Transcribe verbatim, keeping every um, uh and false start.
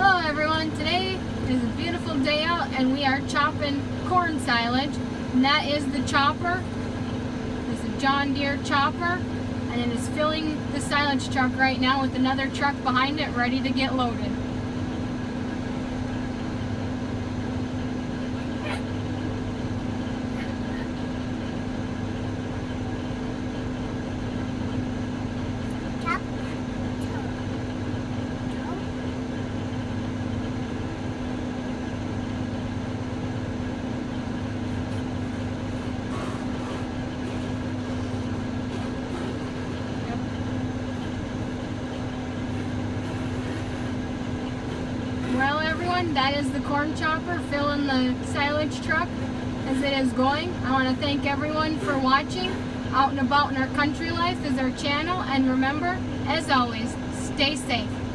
Hello everyone, today is a beautiful day out and we are chopping corn silage, and that is the chopper. It's a John Deere chopper and it is filling the silage truck right now with another truck behind it ready to get loaded. Well everyone, that is the corn chopper filling the silage truck as it is going. I want to thank everyone for watching. Out and About in Our Country Life is our channel, and remember, as always, stay safe.